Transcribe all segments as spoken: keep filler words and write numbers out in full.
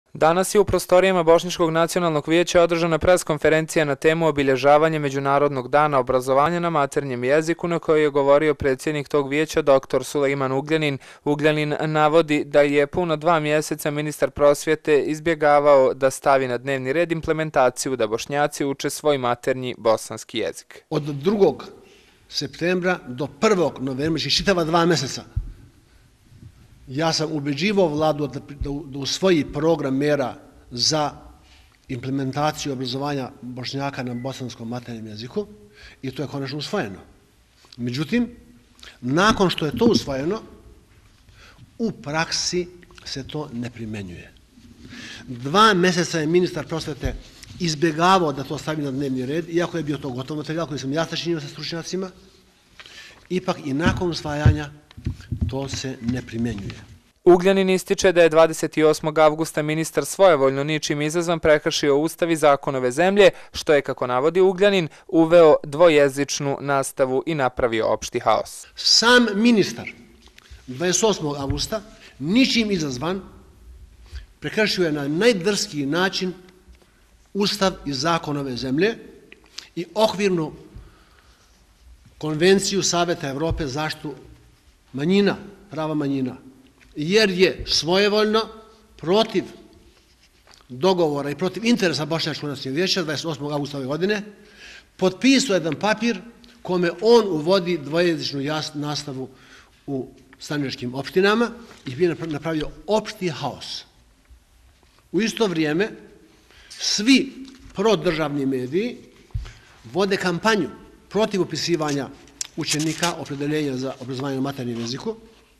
Danas je u prostorijama Bošnjačkog nacionalnog vijeća održana preskonferencija na temu obilježavanja Međunarodnog dana obrazovanja na maternjem jeziku, na kojoj je govorio predsjednik tog vijeća doktor Sulejman Ugljanin. Ugljanin navodi da je puno dva mjeseca ministar prosvjete izbjegavao da stavi na dnevni red implementaciju da Bošnjaci uče svoj maternji bosanski jezik. Od drugog septembra do prvog novembra, znači čitava dva mjeseca, ja sam ubeđivao vladu da usvoji program mjera za implementaciju obrazovanja Bošnjaka na bosanskom maternjem jeziku i to je konačno usvojeno. Međutim, nakon što je to usvojeno, u praksi se to ne primjenjuje. Dva mjeseca je ministar prosvjete izbjegavao da to stavi na dnevni red, iako je bio to gotov materijal koji sam ja sačinio sa stručnjacima, ipak i nakon usvajanja to se ne primjenjuje. Ugljanin ističe da je dvadeset osmog avgusta ministar svojevoljno ničim izazvan prekršio Ustav i zakon ove zemlje, što je, kako navodi Ugljanin, uveo dvojezičnu nastavu i napravio opšti haos. Sam ministar dvadeset osmog avgusta ničim izazvan prekršio je na najdrskiji način Ustav i zakon ove zemlje i okvirnu konvenciju Saveta Evrope za zaštitu manjina, prava manjina, jer je svojevoljno protiv dogovora i protiv interesa Bošnjačkog nacionalnog vijeća dvadeset osmog avgusta ove godine potpisao jedan papir kome on uvodi dvojezičnu nastavu u sandžačkim opštinama i bi napravio opšti haos. U isto vrijeme svi prodržavni mediji vode kampanju protiv upisivanja učenika opredeljenja za obrazovanje na maternjem jeziku.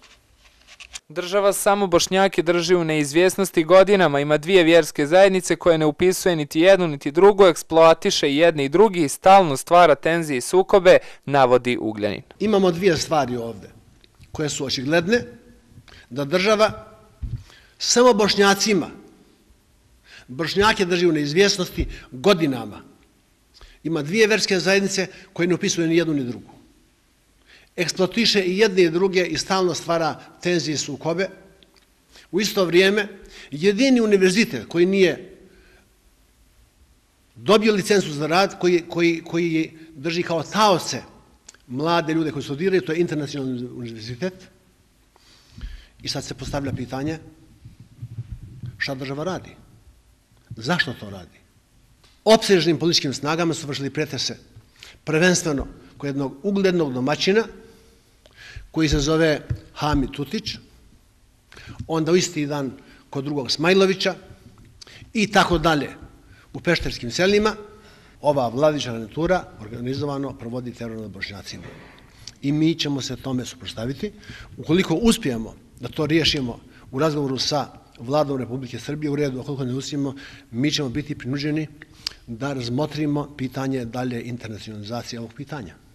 Država samo Bošnjake drži u neizvjesnosti godinama, ima dvije vjerske zajednice koje ne upisuje niti jednu niti drugu, eksploatiše i jedni i drugi i stalno stvara tenzije i sukobe, navodi Ugljanin. Imamo dvije stvari ovdje koje su očigledne, da država samo Bošnjacima, Bošnjake drži u neizvjesnosti godinama. Ima dvije vjerske zajednice koje ne upisuju ni jednu ni drugu. Eksploatiše i jedne i druge i stalno stvara tenzije i sukobe. U isto vrijeme, jedini univerzitet koji nije dobio licencu za rad, koji, koji, koji drži kao taoce mlade ljude koji studiraju, to je Internacionalni univerzitet. I sad se postavlja pitanje šta država radi? Zašto to radi? Opsežnim političkim snagama su vršili pretese prvenstveno kod jednog uglednog domaćina koji se zove Hamid Tutić, onda u isti dan kod drugog Smajlovića i tako dalje. U pešterskim selima ova vladajuća garnitura organizovano provodi teror nad Bošnjacima. I mi ćemo se tome suprotstaviti. Ukoliko uspijemo da to riješimo u razgovoru sa vladom Republike Srbije, u redu, ukoliko ne uspijemo, mi ćemo biti prinuđeni da razmotrimo pitanje dalje internacionalizacije ovog pitanja.